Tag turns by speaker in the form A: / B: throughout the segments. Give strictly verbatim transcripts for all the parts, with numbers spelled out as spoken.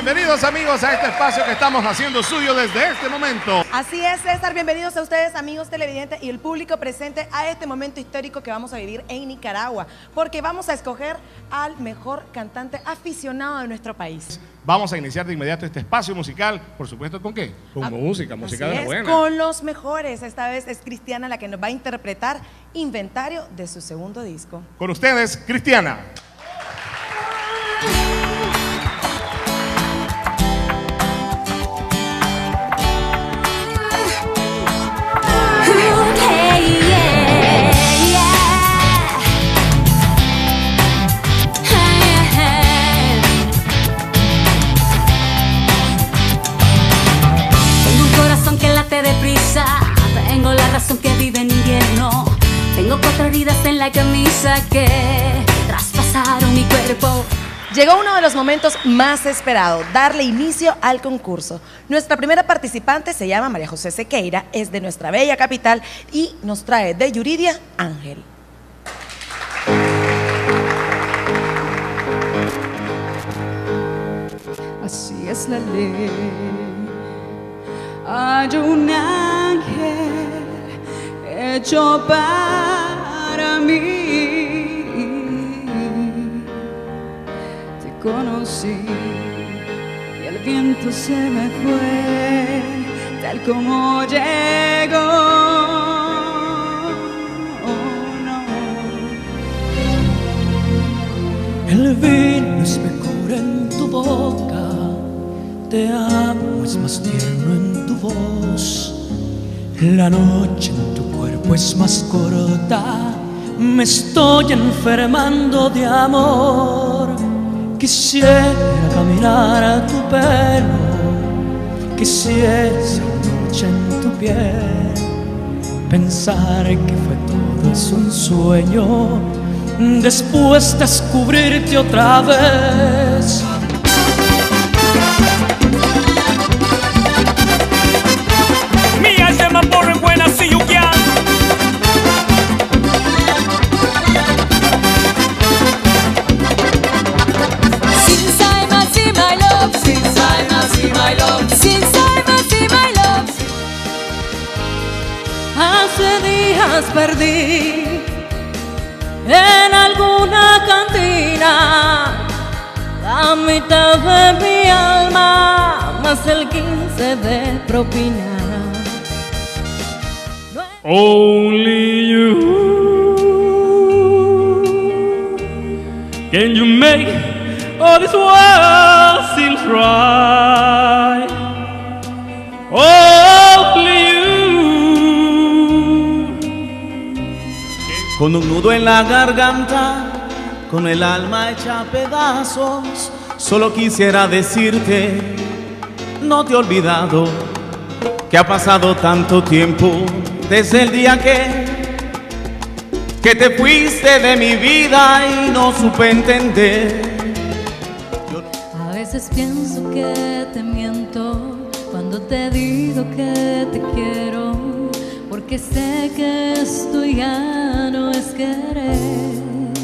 A: Bienvenidos amigos a este espacio que estamos haciendo suyo desde este momento.
B: Así es, César, bienvenidos a ustedes amigos televidentes y el público presente a este momento histórico que vamos a vivir en Nicaragua, porque vamos a escoger al mejor cantante aficionado de nuestro país.
A: Vamos a iniciar de inmediato este espacio musical, por supuesto, ¿con qué? Con
B: ah,
A: música, música de la buena.
B: Con los mejores, esta vez es Cristiana la que nos va a interpretar Inventario de su segundo disco.
A: Con ustedes, Cristiana.
C: Tengo la razón que vive en invierno. Tengo cuatro heridas en la camisa que traspasaron mi cuerpo.
B: Llegó uno de los momentos más esperados, darle inicio al concurso. Nuestra primera participante se llama María José Sequeira, es de nuestra bella capital y nos trae de Yuridia, Ángel.
D: Así es la ley. Hay un ángel hecho para mí. Te conocí y el viento se me fue tal como llegó. Oh, no.
E: El vino es mejor en tu boca. Te amo es más tierno en tu voz. La noche en tu cuerpo es más corta. Me estoy enfermando de amor. Quisiera caminar a tu pelo. Quisiera ser noche en tu piel. Pensar que fue todo es un sueño. Después descubrirte otra vez.
C: Hace días perdí en alguna cantina la mitad de mi alma, más el quince de propina.
E: Only you can you make all this world seem right. Only you.
F: Con un nudo en la garganta, con el alma hecha a pedazos, solo quisiera decirte, no te he olvidado, que ha pasado tanto tiempo desde el día que, que te fuiste de mi vida y no supe entender.
C: A veces pienso que te miento cuando te digo que te quiero, porque sé que esto ya no es querer.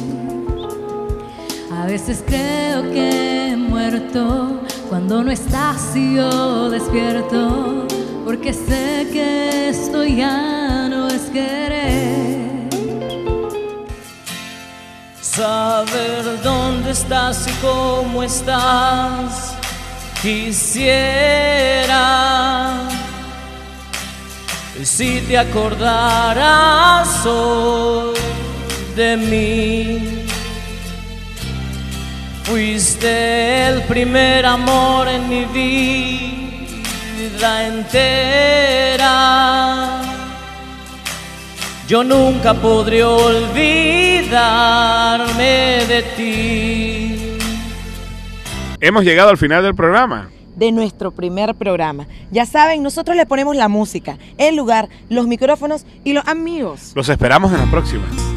C: A veces creo que he muerto cuando no estás y yo despierto, porque sé que esto ya no es querer.
E: Saber dónde estás y cómo estás, quisiera. Si te acordaras hoy de mí, fuiste el primer amor en mi vida entera. Yo nunca podré olvidarme de ti.
A: Hemos llegado al final del programa.
B: De nuestro primer programa. Ya saben, nosotros le ponemos la música, el lugar, los micrófonos y los amigos.
A: Los esperamos en la próxima.